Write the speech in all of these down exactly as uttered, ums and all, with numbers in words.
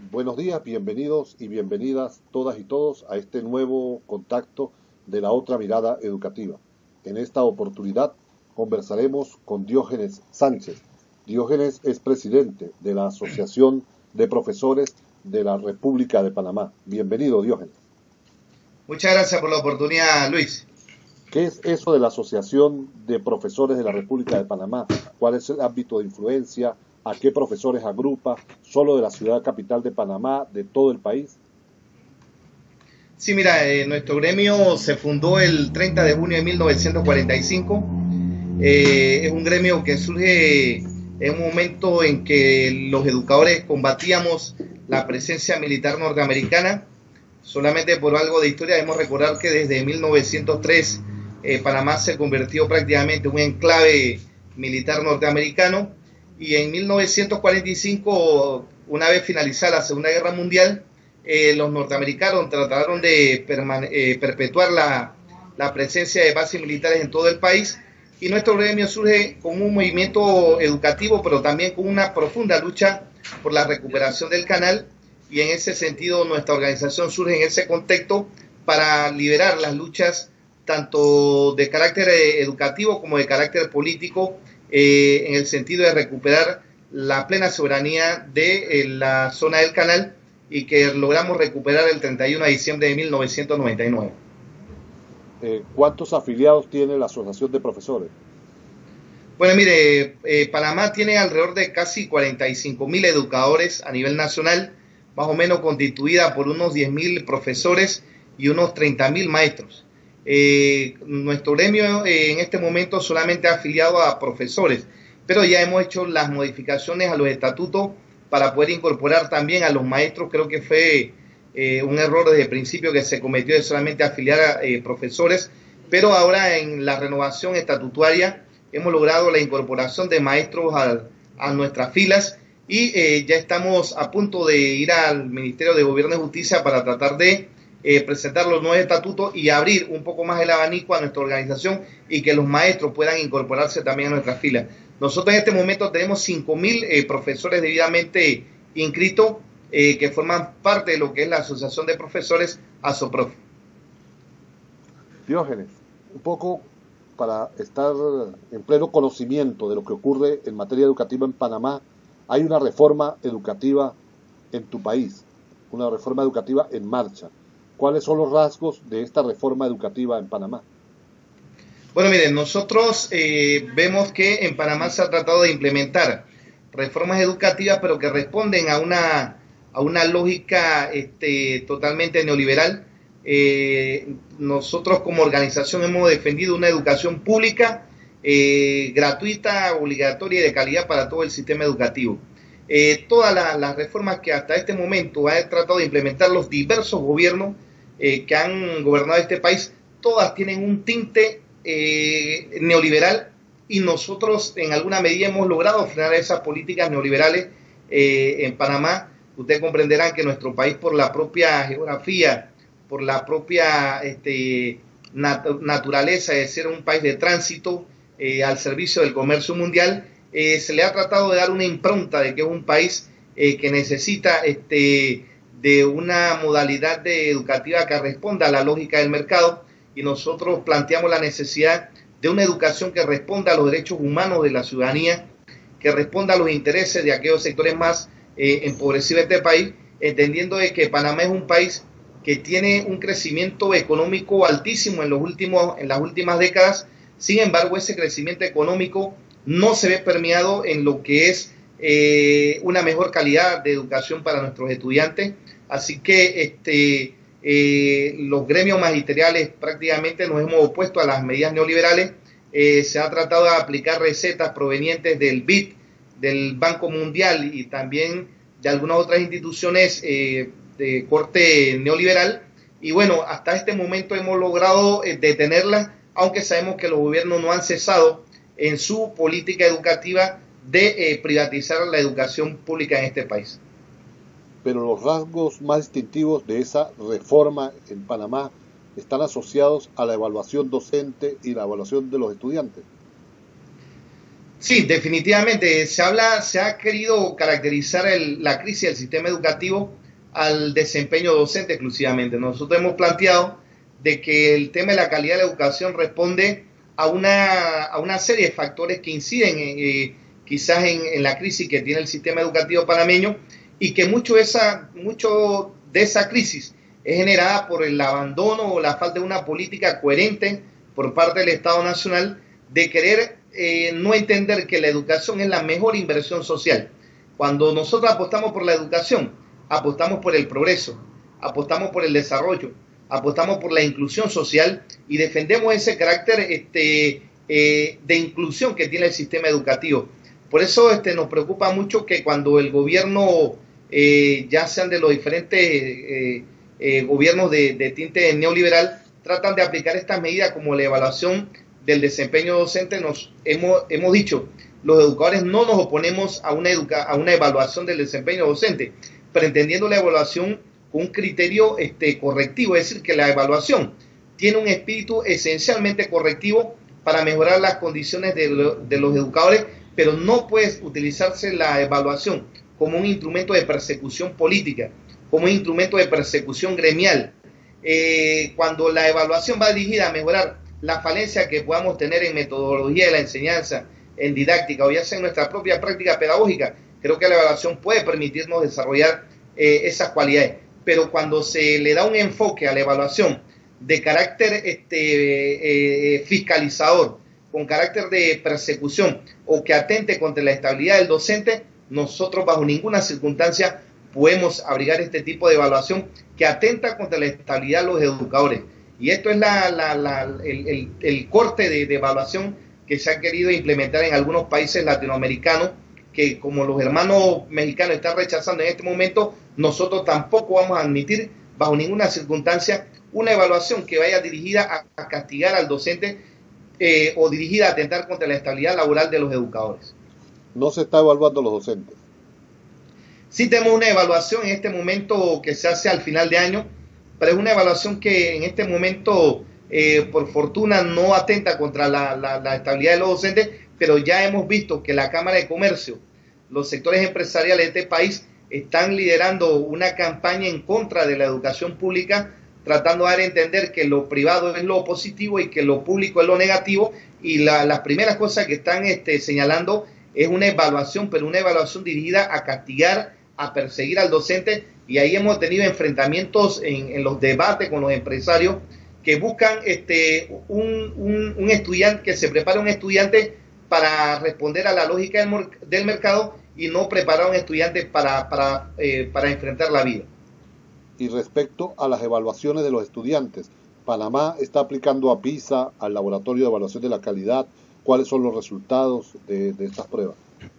Buenos días, bienvenidos y bienvenidas todas y todos a este nuevo contacto de la otra mirada educativa. En esta oportunidad conversaremos con Diógenes Sánchez. Diógenes es presidente de la Asociación de Profesores de la República de Panamá. Bienvenido, Diógenes. Muchas gracias por la oportunidad, Luis. ¿Qué es eso de la Asociación de Profesores de la República de Panamá? ¿Cuál es el ámbito de influencia? ¿A qué profesores agrupa? ¿Solo de la ciudad capital de Panamá, de todo el país? Sí, mira, eh, nuestro gremio se fundó el treinta de junio de mil novecientos cuarenta y cinco. Eh, es un gremio que surge en un momento en que los educadores combatíamos la presencia militar norteamericana. Solamente por algo de historia debemos recordar que desde mil novecientos tres eh, Panamá se convirtió prácticamente en un enclave militar norteamericano, y en mil novecientos cuarenta y cinco, una vez finalizada la Segunda Guerra Mundial, eh, los norteamericanos trataron de eh, perpetuar la, la presencia de bases militares en todo el país, y nuestro gremio surge con un movimiento educativo, pero también con una profunda lucha por la recuperación del canal. Y en ese sentido nuestra organización surge en ese contexto para liberar las luchas tanto de carácter educativo como de carácter político, eh, en el sentido de recuperar la plena soberanía de eh, la zona del canal, y que logramos recuperar el treinta y uno de diciembre de mil novecientos noventa y nueve. Eh, ¿Cuántos afiliados tiene la Asociación de Profesores? Bueno, mire, eh, Panamá tiene alrededor de casi cuarenta y cinco mil educadores a nivel nacional, más o menos constituida por unos diez mil profesores y unos treinta mil maestros. Eh, nuestro gremio eh, en este momento solamente ha afiliado a profesores, pero ya hemos hecho las modificaciones a los estatutos para poder incorporar también a los maestros. Creo que fue eh, un error desde el principio que se cometió de solamente afiliar a eh, profesores, pero ahora en la renovación estatutaria hemos logrado la incorporación de maestros a, a nuestras filas. Y eh, ya estamos a punto de ir al Ministerio de Gobierno y Justicia para tratar de eh, presentar los nuevos estatutos y abrir un poco más el abanico a nuestra organización, y que los maestros puedan incorporarse también a nuestras filas. Nosotros en este momento tenemos cinco mil eh, profesores debidamente inscritos eh, que forman parte de lo que es la Asociación de Profesores ASOPROF. Diógenes, un poco para estar en pleno conocimiento de lo que ocurre en materia educativa en Panamá. Hay una reforma educativa en tu país, una reforma educativa en marcha. ¿Cuáles son los rasgos de esta reforma educativa en Panamá? Bueno, miren, nosotros eh, vemos que en Panamá se ha tratado de implementar reformas educativas, pero que responden a una, a una lógica este, totalmente neoliberal. Eh, nosotros como organización hemos defendido una educación pública, Eh, gratuita, obligatoria y de calidad para todo el sistema educativo. Eh, todas la, las reformas que hasta este momento han tratado de implementar los diversos gobiernos eh, que han gobernado este país, todas tienen un tinte eh, neoliberal, y nosotros en alguna medida hemos logrado frenar esas políticas neoliberales eh, en Panamá. Ustedes comprenderán que nuestro país, por la propia geografía, por la propia este, nat naturaleza de ser un país de tránsito, Eh, al servicio del comercio mundial, eh, se le ha tratado de dar una impronta de que es un país eh, que necesita este, de una modalidad de educativa que responda a la lógica del mercado, y nosotros planteamos la necesidad de una educación que responda a los derechos humanos de la ciudadanía, que responda a los intereses de aquellos sectores más eh, empobrecidos de este país, entendiendo de que Panamá es un país que tiene un crecimiento económico altísimo en, los últimos, en las últimas décadas. Sin embargo, ese crecimiento económico no se ve permeado en lo que es eh, una mejor calidad de educación para nuestros estudiantes. Así que este, eh, los gremios magisteriales prácticamente nos hemos opuesto a las medidas neoliberales. Eh, se ha tratado de aplicar recetas provenientes del B I D, del Banco Mundial y también de algunas otras instituciones eh, de corte neoliberal. Y bueno, hasta este momento hemos logrado eh, detenerlas, aunque sabemos que los gobiernos no han cesado en su política educativa de eh, privatizar la educación pública en este país. Pero los rasgos más distintivos de esa reforma en Panamá están asociados a la evaluación docente y la evaluación de los estudiantes. Sí, definitivamente. Se habla, se ha querido caracterizar el, la crisis del sistema educativo al desempeño docente exclusivamente. Nosotros hemos planteado de que el tema de la calidad de la educación responde a una, a una serie de factores que inciden eh, quizás en, en la crisis que tiene el sistema educativo panameño, y que mucho de esa, mucho de esa crisis es generada por el abandono o la falta de una política coherente por parte del Estado Nacional de querer eh, no entender que la educación es la mejor inversión social. Cuando nosotros apostamos por la educación, apostamos por el progreso, apostamos por el desarrollo, apostamos por la inclusión social y defendemos ese carácter este, eh, de inclusión que tiene el sistema educativo. Por eso este, nos preocupa mucho que cuando el gobierno, eh, ya sean de los diferentes eh, eh, gobiernos de, de tinte neoliberal, tratan de aplicar estas medidas como la evaluación del desempeño docente, nos hemos, hemos dicho, los educadores no nos oponemos a una, educa a una evaluación del desempeño docente, pero entendiendo la evaluación con un criterio este, correctivo, es decir, que la evaluación tiene un espíritu esencialmente correctivo para mejorar las condiciones de, lo, de los educadores, pero no puede utilizarse la evaluación como un instrumento de persecución política, como un instrumento de persecución gremial. Eh, cuando la evaluación va dirigida a mejorar la falencia que podamos tener en metodología de la enseñanza, en didáctica o ya sea en nuestra propia práctica pedagógica, creo que la evaluación puede permitirnos desarrollar eh, esas cualidades. Pero cuando se le da un enfoque a la evaluación de carácter este, eh, fiscalizador, con carácter de persecución o que atente contra la estabilidad del docente, nosotros bajo ninguna circunstancia podemos abrigar este tipo de evaluación que atenta contra la estabilidad de los educadores. Y esto es la, la, la, el, el, el corte de, de evaluación que se ha querido implementar en algunos países latinoamericanos, que como los hermanos mexicanos están rechazando en este momento, nosotros tampoco vamos a admitir bajo ninguna circunstancia una evaluación que vaya dirigida a, a castigar al docente eh, o dirigida a atentar contra la estabilidad laboral de los educadores. No se está evaluando a los docentes. Sí tenemos una evaluación en este momento que se hace al final de año, pero es una evaluación que en este momento, eh, por fortuna, no atenta contra la, la, la estabilidad de los docentes, pero ya hemos visto que la Cámara de Comercio, los sectores empresariales de este país están liderando una campaña en contra de la educación pública, tratando de dar a entender que lo privado es lo positivo y que lo público es lo negativo, y la, las primeras cosas que están este, señalando es una evaluación, pero una evaluación dirigida a castigar, a perseguir al docente, y ahí hemos tenido enfrentamientos en, en los debates con los empresarios que buscan este, un, un, un estudiante, que se prepare un estudiante para responder a la lógica del, del mercado y no preparar a un estudiante para, para, eh, para enfrentar la vida. Y respecto a las evaluaciones de los estudiantes, Panamá está aplicando a PISA, al Laboratorio de Evaluación de la Calidad. ¿Cuáles son los resultados de, de estas pruebas?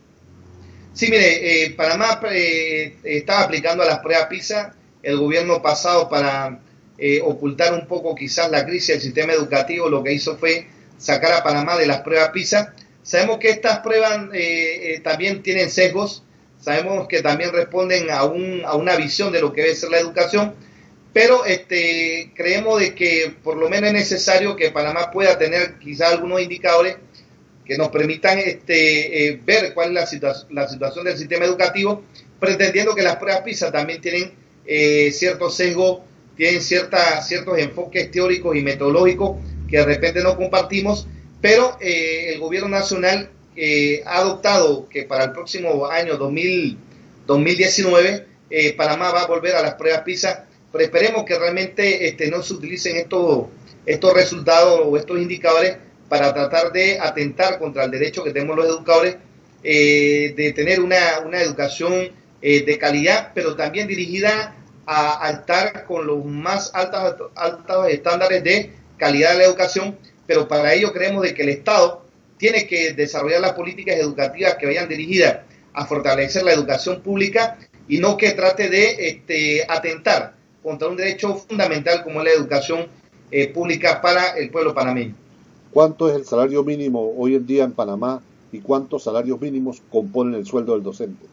Sí, mire, eh, Panamá eh, está aplicando a las pruebas PISA. El gobierno pasado, para eh, ocultar un poco quizás la crisis del sistema educativo, lo que hizo fue sacar a Panamá de las pruebas PISA. Sabemos que estas pruebas eh, eh, también tienen sesgos, sabemos que también responden a, un, a una visión de lo que debe ser la educación, pero este, creemos de que por lo menos es necesario que Panamá pueda tener quizás algunos indicadores que nos permitan este, eh, ver cuál es la, situa la situación del sistema educativo, pero entendiendo que las pruebas PISA también tienen eh, ciertos sesgos, tienen cierta, ciertos enfoques teóricos y metodológicos que de repente no compartimos, pero eh, el gobierno nacional eh, ha adoptado que para el próximo año dos mil diecinueve eh, Panamá va a volver a las pruebas PISA, pero esperemos que realmente este, no se utilicen estos, estos resultados o estos indicadores para tratar de atentar contra el derecho que tenemos los educadores eh, de tener una, una educación eh, de calidad, pero también dirigida a, a estar con los más altos, altos estándares de calidad de la educación, pero para ello creemos de que el Estado tiene que desarrollar las políticas educativas que vayan dirigidas a fortalecer la educación pública y no que trate de este, atentar contra un derecho fundamental como es la educación eh, pública para el pueblo panameño. ¿Cuánto es el salario mínimo hoy en día en Panamá y cuántos salarios mínimos componen el sueldo del docente?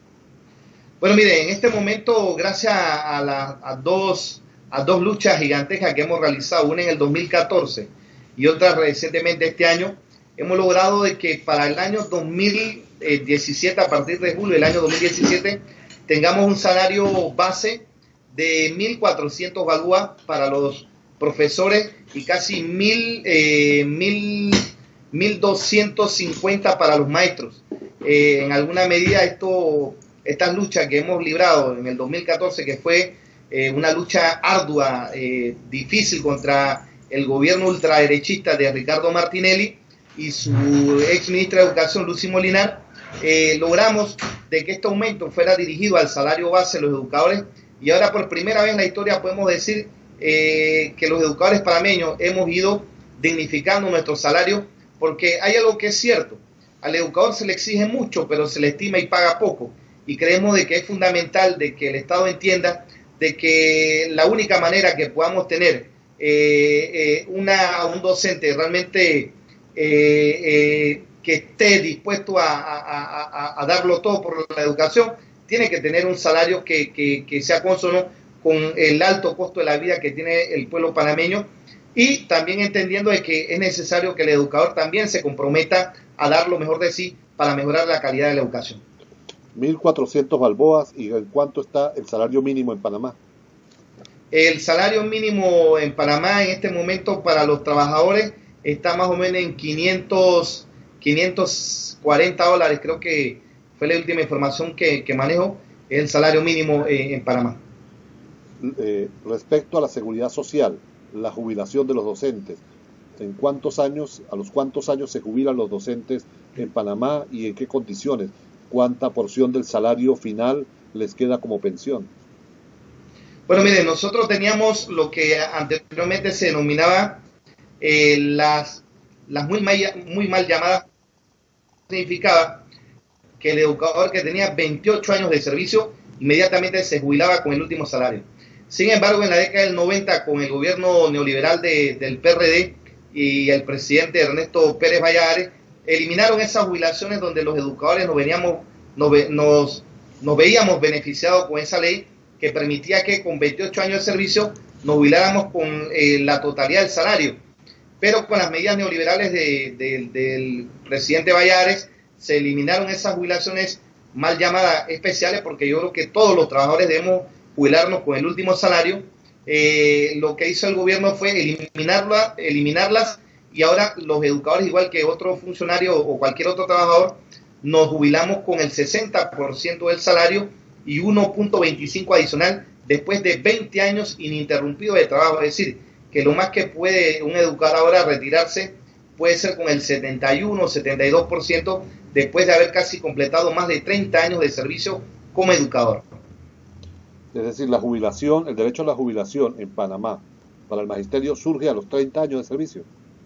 Bueno, mire, en este momento, gracias a, la, a, dos, a dos luchas gigantescas que hemos realizado, una en el dos mil catorce y otra recientemente este año, hemos logrado de que para el año dos mil diecisiete, a partir de julio del año dos mil diecisiete, tengamos un salario base de mil cuatrocientos balboas para los profesores y casi mil, eh, mil, mil doscientos cincuenta para los maestros. Eh, en alguna medida esto, estas luchas que hemos librado en el dos mil catorce, que fue eh, una lucha ardua, eh, difícil contra el gobierno ultraderechista de Ricardo Martinelli y su ex ministra de Educación, Lucy Molinar, eh, logramos de que este aumento fuera dirigido al salario base de los educadores, y ahora por primera vez en la historia podemos decir eh, que los educadores panameños hemos ido dignificando nuestro salario, porque hay algo que es cierto: al educador se le exige mucho, pero se le estima y paga poco, y creemos de que es fundamental de que el Estado entienda de que la única manera que podamos tener eh, eh, una, un docente realmente eh, eh, que esté dispuesto a, a, a, a darlo todo por la educación, tiene que tener un salario que, que, que sea consono con el alto costo de la vida que tiene el pueblo panameño, y también entendiendo de que es necesario que el educador también se comprometa a dar lo mejor de sí para mejorar la calidad de la educación. mil cuatrocientos balboas. ¿Y en cuánto está el salario mínimo en Panamá? El salario mínimo en Panamá en este momento para los trabajadores está más o menos en quinientos, quinientos cuarenta dólares, creo que fue la última información que, que manejo, es el salario mínimo eh, en Panamá. Eh, respecto a la seguridad social, la jubilación de los docentes, ¿en cuántos años, a los cuántos años se jubilan los docentes en Panamá y en qué condiciones? ¿Cuánta porción del salario final les queda como pensión? Bueno, miren, nosotros teníamos lo que anteriormente se denominaba eh, las, las muy mal, muy mal llamadas, significaba que el educador que tenía veintiocho años de servicio inmediatamente se jubilaba con el último salario. Sin embargo, en la década del noventa, con el gobierno neoliberal de, del P R D y el presidente Ernesto Pérez Valladares, eliminaron esas jubilaciones donde los educadores nos, veníamos, nos, nos, nos veíamos beneficiados con esa ley que permitía que con veintiocho años de servicio nos jubiláramos con eh, la totalidad del salario. Pero con las medidas neoliberales de, de, del presidente Valladares se eliminaron esas jubilaciones mal llamadas especiales, porque yo creo que todos los trabajadores debemos jubilarnos con el último salario. Eh, lo que hizo el gobierno fue eliminarla, eliminarlas, y ahora los educadores, igual que otro funcionario o cualquier otro trabajador, nos jubilamos con el sesenta por ciento del salario y uno punto veinticinco adicional después de veinte años ininterrumpidos de trabajo. Es decir, que lo más que puede un educador ahora retirarse puede ser con el setenta y uno, setenta y dos por ciento después de haber casi completado más de treinta años de servicio como educador. Es decir, la jubilación, el derecho a la jubilación en Panamá para el magisterio surge a los treinta años de servicio.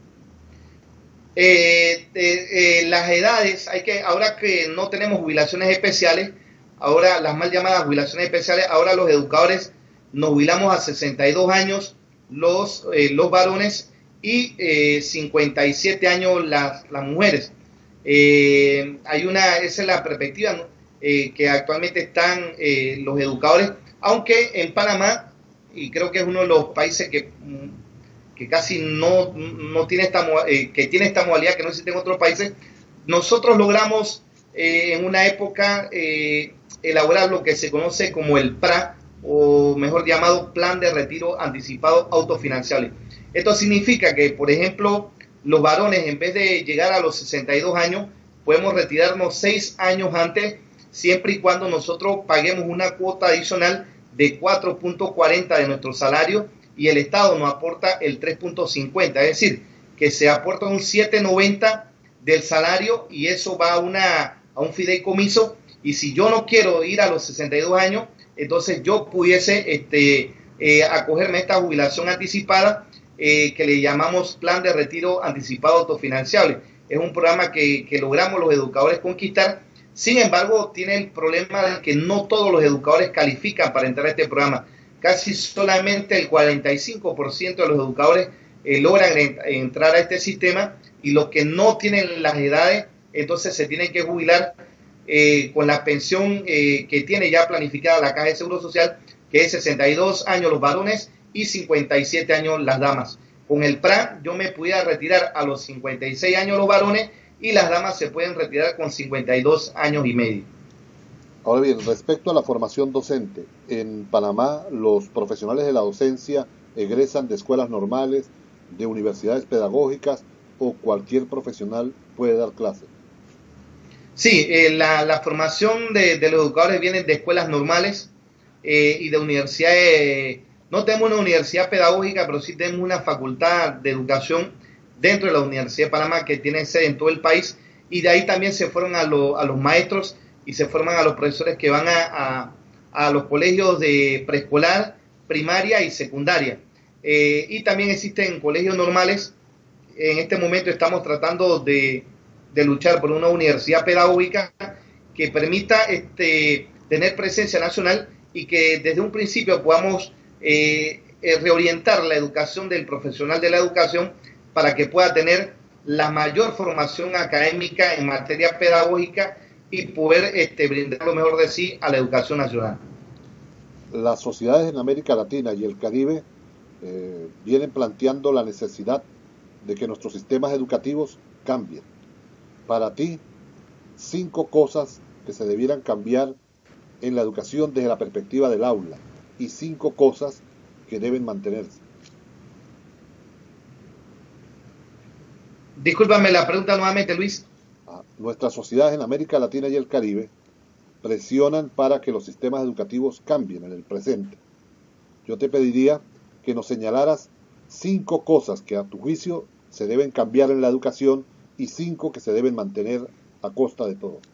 Eh, eh, eh, las edades, hay que, ahora que no tenemos jubilaciones especiales, ahora las mal llamadas jubilaciones especiales, ahora los educadores nos jubilamos a sesenta y dos años los, eh, los varones y eh, cincuenta y siete años las, las mujeres. Eh, hay una, esa es la perspectiva, ¿no? eh, que actualmente están eh, los educadores, aunque en Panamá, y creo que es uno de los países que, que casi no, no tiene esta, eh, que tiene esta modalidad que no existe en otros países, nosotros logramos eh, en una época eh, elaborar lo que se conoce como el P R A, o mejor llamado Plan de Retiro Anticipado Autofinanciable. Esto significa que, por ejemplo, los varones, en vez de llegar a los sesenta y dos años, podemos retirarnos seis años antes, siempre y cuando nosotros paguemos una cuota adicional de cuatro punto cuarenta de nuestro salario y el Estado nos aporta el tres punto cincuenta, es decir, que se aporta un siete punto noventa del salario, y eso va a, una, a un fideicomiso, y si yo no quiero ir a los sesenta y dos años, entonces yo pudiese este, eh, acogerme a esta jubilación anticipada eh, que le llamamos Plan de Retiro Anticipado Autofinanciable. Es un programa que, que logramos los educadores conquistar. Sin embargo, tiene el problema de que no todos los educadores califican para entrar a este programa. Casi solamente el cuarenta y cinco por ciento de los educadores eh, logran en, entrar a este sistema, y los que no tienen las edades, entonces se tienen que jubilar eh, con la pensión eh, que tiene ya planificada la Caja de Seguro Social, que es sesenta y dos años los varones y cincuenta y siete años las damas. Con el P R A yo me pudiera retirar a los cincuenta y seis años los varones, y las damas se pueden retirar con cincuenta y dos años y medio. Ahora bien, respecto a la formación docente, en Panamá los profesionales de la docencia egresan de escuelas normales, de universidades pedagógicas o cualquier profesional puede dar clases. Sí, eh, la, la, formación de, de los educadores viene de escuelas normales eh, y de universidades. No tenemos una universidad pedagógica, pero sí tenemos una facultad de educación dentro de la Universidad de Panamá que tiene sede en todo el país, y de ahí también se fueron a, lo, a los maestros y se forman a los profesores que van a, a, a los colegios de preescolar, primaria y secundaria. Eh, y también existen colegios normales. En este momento estamos tratando de, de luchar por una universidad pedagógica que permita este, tener presencia nacional y que desde un principio podamos eh, reorientar la educación del profesional de la educación para que pueda tener la mayor formación académica en materia pedagógica y poder este, brindar lo mejor de sí a la educación nacional. Las sociedades en América Latina y el Caribe eh, vienen planteando la necesidad de que nuestros sistemas educativos cambien. Para ti, cinco cosas que se debieran cambiar en la educación desde la perspectiva del aula y cinco cosas que deben mantenerse. Discúlpame la pregunta nuevamente, Luis. Ah, nuestras sociedades en América Latina y el Caribe presionan para que los sistemas educativos cambien en el presente. Yo te pediría que nos señalaras cinco cosas que a tu juicio se deben cambiar en la educación y cinco que se deben mantener a costa de todo.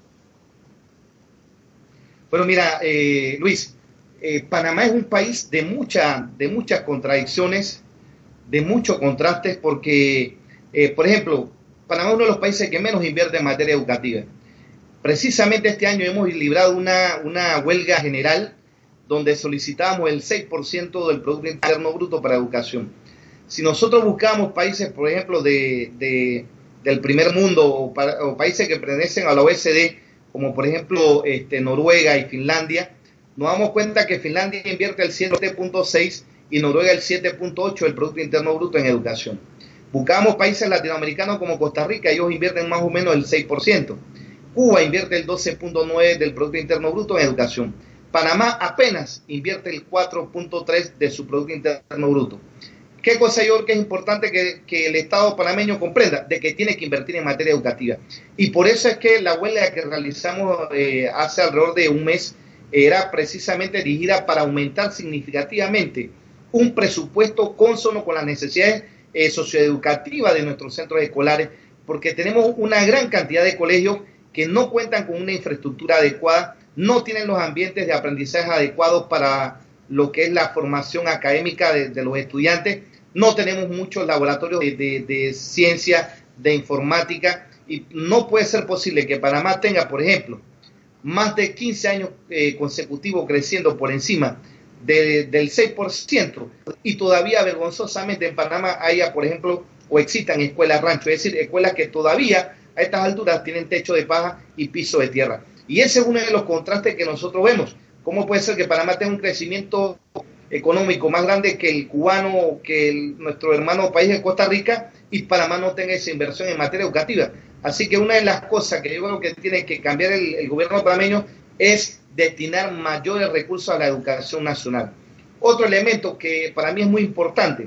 Bueno, mira, eh, Luis, eh, Panamá es un país de, mucha, de muchas contradicciones, de muchos contrastes, porque, eh, por ejemplo, Panamá es uno de los países que menos invierte en materia educativa. Precisamente este año hemos librado una, una huelga general donde solicitábamos el seis por ciento del Producto Interno Bruto para educación. Si nosotros buscamos países, por ejemplo, de, de, del primer mundo o, para, o países que pertenecen a la O E C D, como por ejemplo este, Noruega y Finlandia, nos damos cuenta que Finlandia invierte el siete punto seis y Noruega el siete punto ocho del Producto Interno Bruto en educación. Buscamos países latinoamericanos como Costa Rica, ellos invierten más o menos el seis por ciento. Cuba invierte el doce punto nueve del Producto Interno Bruto en educación. Panamá apenas invierte el cuatro punto tres de su Producto Interno Bruto. ¿Qué cosa yo creo que es importante que, que el Estado panameño comprenda? De que tiene que invertir en materia educativa. Y por eso es que la huelga que realizamos eh, hace alrededor de un mes era precisamente dirigida para aumentar significativamente un presupuesto cónsono con las necesidades eh, socioeducativas de nuestros centros escolares, porque tenemos una gran cantidad de colegios que no cuentan con una infraestructura adecuada, no tienen los ambientes de aprendizaje adecuados para lo que es la formación académica de, de los estudiantes. No tenemos muchos laboratorios de, de, de ciencia, de informática, y no puede ser posible que Panamá tenga, por ejemplo, más de quince años eh, consecutivos creciendo por encima de, del seis por ciento y todavía vergonzosamente en Panamá haya, por ejemplo, o existan escuelas rancho, es decir, escuelas que todavía a estas alturas tienen techo de paja y piso de tierra. Y ese es uno de los contrastes que nosotros vemos. ¿Cómo puede ser que Panamá tenga un crecimiento económico más grande que el cubano, que el, nuestro hermano país de Costa Rica, y Panamá no tenga esa inversión en materia educativa? Así que una de las cosas que yo creo que tiene que cambiar el, el gobierno panameño es destinar mayores recursos a la educación nacional. Otro elemento que para mí es muy importante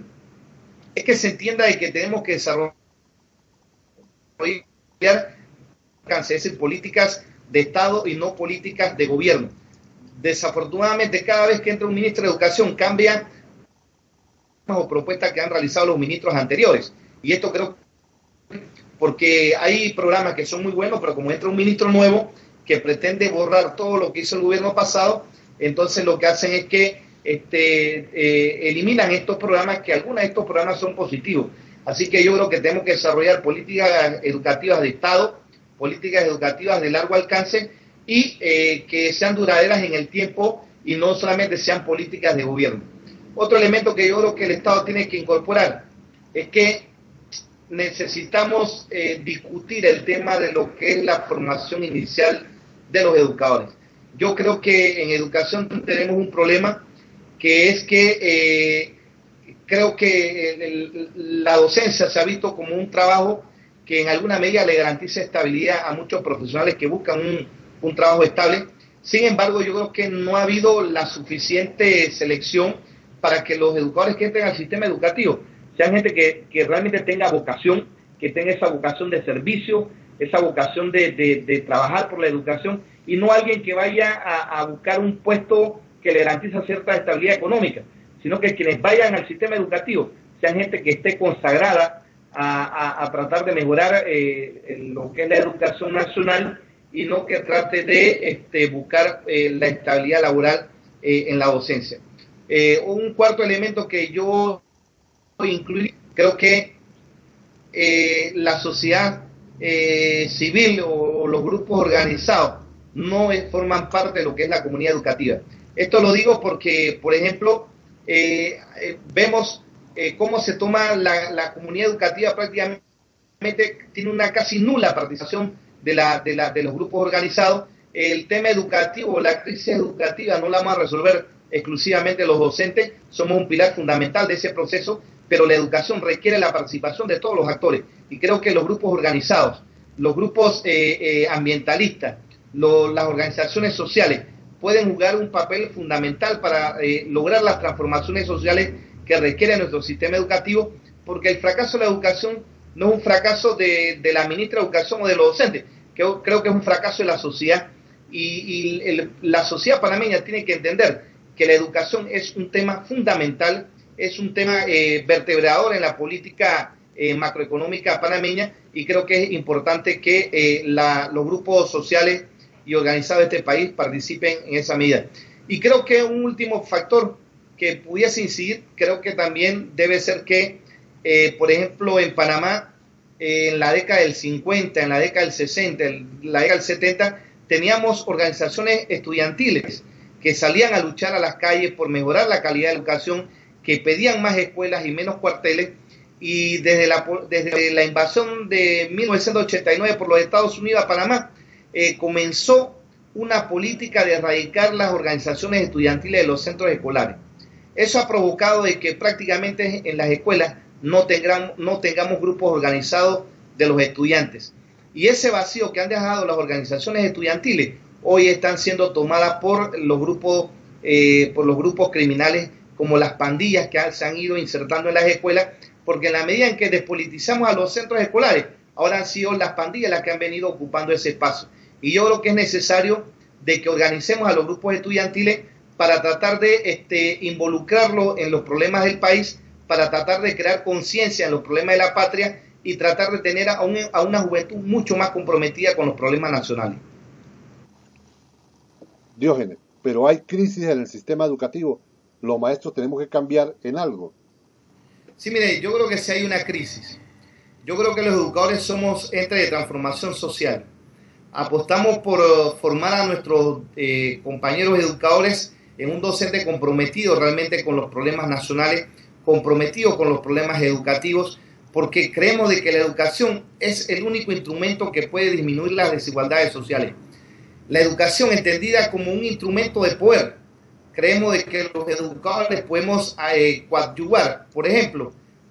es que se entienda de que tenemos que desarrollar, es decir, políticas de Estado y no políticas de gobierno. Desafortunadamente, cada vez que entra un ministro de Educación, cambia o propuestas que han realizado los ministros anteriores. Y esto creo porque hay programas que son muy buenos, pero como entra un ministro nuevo que pretende borrar todo lo que hizo el gobierno pasado, entonces lo que hacen es que este, eh, eliminan estos programas, que algunos de estos programas son positivos. Así que yo creo que tenemos que desarrollar políticas educativas de Estado, políticas educativas de largo alcance y eh, que sean duraderas en el tiempo y no solamente sean políticas de gobierno. Otro elemento que yo creo que el Estado tiene que incorporar es que necesitamos eh, discutir el tema de lo que es la formación inicial de los educadores. Yo creo que en educación tenemos un problema que es que eh, creo que el, el, la docencia se ha visto como un trabajo que en alguna medida le garantiza estabilidad a muchos profesionales que buscan un, un trabajo estable. Sin embargo, yo creo que no ha habido la suficiente selección para que los educadores que entren al sistema educativo sean gente que, que realmente tenga vocación, que tenga esa vocación de servicio, esa vocación de, de, de trabajar por la educación, y no alguien que vaya a, a buscar un puesto que le garantiza cierta estabilidad económica, sino que quienes vayan al sistema educativo sean gente que esté consagrada a, a, a tratar de mejorar eh, lo que es la educación nacional, y no que trate de este, buscar eh, la estabilidad laboral eh, en la docencia. Eh, un cuarto elemento que yo incluí, creo que eh, la sociedad eh, civil o, o los grupos organizados no es, forman parte de lo que es la comunidad educativa. Esto lo digo porque, por ejemplo, eh, eh, vemos eh, cómo se toma la, la comunidad educativa, prácticamente tiene una casi nula participación de, la, de, la, de los grupos organizados. El tema educativo, la crisis educativa, no la vamos a resolver exclusivamente los docentes, somos un pilar fundamental de ese proceso, pero la educación requiere la participación de todos los actores, y creo que los grupos organizados, los grupos eh, eh, ambientalistas, lo, las organizaciones sociales pueden jugar un papel fundamental para eh, lograr las transformaciones sociales que requiere nuestro sistema educativo, porque el fracaso de la educación no es un fracaso de, de la ministra de Educación o de los docentes, que creo que es un fracaso de la sociedad, y, y el, la sociedad panameña tiene que entender que la educación es un tema fundamental, es un tema eh, vertebrador en la política eh, macroeconómica panameña, y creo que es importante que eh, la, los grupos sociales y organizados de este país participen en esa medida. Y creo que un último factor que pudiese incidir, creo que también debe ser que, eh, por ejemplo, en Panamá, eh, en la década del cincuenta, en la década del sesenta, en la década del setenta, teníamos organizaciones estudiantiles que salían a luchar a las calles por mejorar la calidad de educación, que pedían más escuelas y menos cuarteles, y desde la, desde la invasión de mil novecientos ochenta y nueve por los Estados Unidos a Panamá, eh, comenzó una política de erradicar las organizaciones estudiantiles de los centros escolares. Eso ha provocado de que prácticamente en las escuelas no tengamos, no tengamos grupos organizados de los estudiantes. Y ese vacío que han dejado las organizaciones estudiantiles hoy están siendo tomadas por los grupos, eh, por los grupos criminales, como las pandillas que se han ido insertando en las escuelas, porque en la medida en que despolitizamos a los centros escolares, ahora han sido las pandillas las que han venido ocupando ese espacio. Y yo creo que es necesario de que organicemos a los grupos estudiantiles para tratar de este, involucrarlos en los problemas del país, para tratar de crear conciencia en los problemas de la patria y tratar de tener a, un, a una juventud mucho más comprometida con los problemas nacionales. Diógenes, pero hay crisis en el sistema educativo. Los maestros tenemos que cambiar en algo. Sí, mire, yo creo que sí hay una crisis. Yo creo que los educadores somos entes de transformación social. Apostamos por uh, formar a nuestros eh, compañeros educadores en un docente comprometido realmente con los problemas nacionales, comprometido con los problemas educativos, porque creemos de que la educación es el único instrumento que puede disminuir las desigualdades sociales. La educación entendida como un instrumento de poder. Creemos de que los educadores podemos eh, coadyuvar, por ejemplo,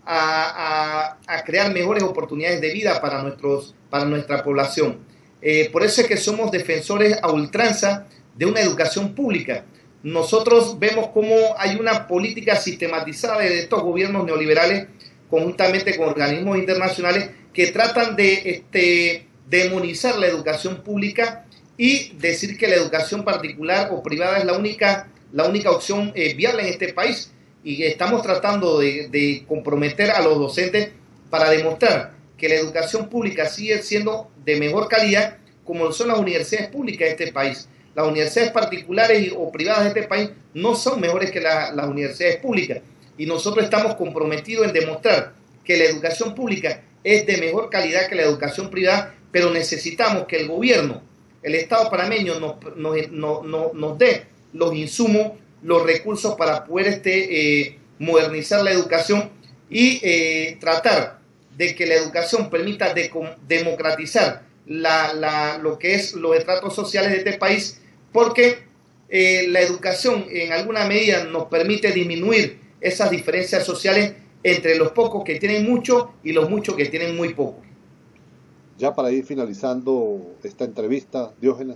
a, a, a crear mejores oportunidades de vida para, nuestros, para nuestra población. Eh, por eso es que somos defensores a ultranza de una educación pública. Nosotros vemos cómo hay una política sistematizada de estos gobiernos neoliberales, conjuntamente con organismos internacionales, que tratan de este, demonizar la educación pública y decir que la educación particular o privada es la única, la única opción eh, viable en este país. Y estamos tratando de, de comprometer a los docentes para demostrar que la educación pública sigue siendo de mejor calidad, como son las universidades públicas de este país. Las universidades particulares o privadas de este país no son mejores que la, las universidades públicas. Y nosotros estamos comprometidos en demostrar que la educación pública es de mejor calidad que la educación privada, pero necesitamos que el gobierno, el Estado panameño nos, nos, nos, nos, nos dé los insumos, los recursos para poder este, eh, modernizar la educación y eh, tratar de que la educación permita de, democratizar la, la, lo que es los estratos sociales de este país, porque eh, la educación en alguna medida nos permite disminuir esas diferencias sociales entre los pocos que tienen mucho y los muchos que tienen muy poco. Ya para ir finalizando esta entrevista, Diógenes,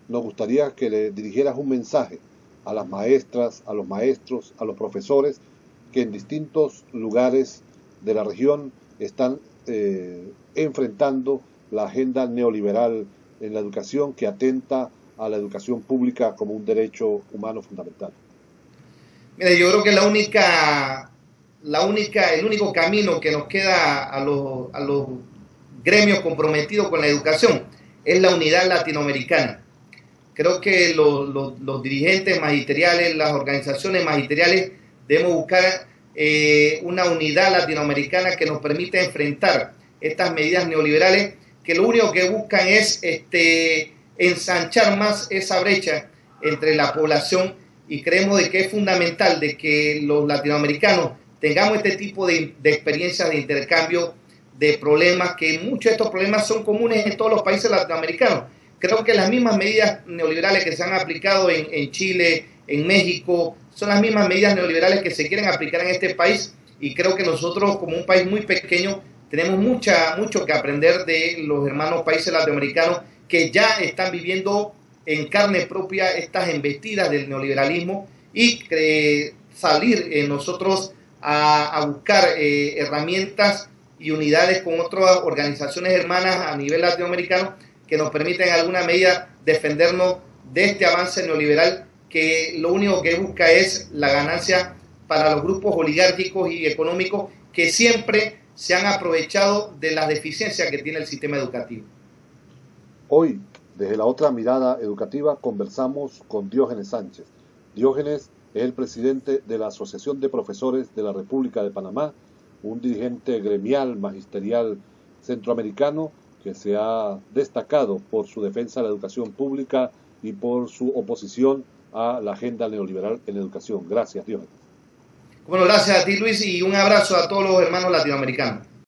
nos gustaría que le dirigieras un mensaje a las maestras, a los maestros, a los profesores que en distintos lugares de la región están eh, enfrentando la agenda neoliberal en la educación que atenta a la educación pública como un derecho humano fundamental. Mire, yo creo que la única, la única, el único camino que nos queda a los, a los gremios comprometidos con la educación es la unidad latinoamericana. Creo que los, los, los dirigentes magisteriales, las organizaciones magisteriales, debemos buscar eh, una unidad latinoamericana que nos permita enfrentar estas medidas neoliberales que lo único que buscan es este, ensanchar más esa brecha entre la población, y creemos de que es fundamental de que los latinoamericanos tengamos este tipo de, de experiencias de intercambio de problemas, que muchos de estos problemas son comunes en todos los países latinoamericanos. Creo que las mismas medidas neoliberales que se han aplicado en, en Chile, en México, son las mismas medidas neoliberales que se quieren aplicar en este país, y creo que nosotros, como un país muy pequeño, tenemos mucha, mucho que aprender de los hermanos países latinoamericanos que ya están viviendo en carne propia estas embestidas del neoliberalismo, y eh, salir eh, nosotros a, a buscar eh, herramientas y unidades con otras organizaciones hermanas a nivel latinoamericano que nos permiten en alguna medida defendernos de este avance neoliberal que lo único que busca es la ganancia para los grupos oligárquicos y económicos que siempre se han aprovechado de las deficiencias que tiene el sistema educativo. Hoy, desde la otra mirada educativa, conversamos con Diógenes Sánchez. Diógenes es el presidente de la Asociación de Profesores de la República de Panamá, un dirigente gremial magisterial centroamericano que se ha destacado por su defensa de la educación pública y por su oposición a la agenda neoliberal en educación. Gracias, Diógenes. Bueno, gracias a ti, Luis, y un abrazo a todos los hermanos latinoamericanos.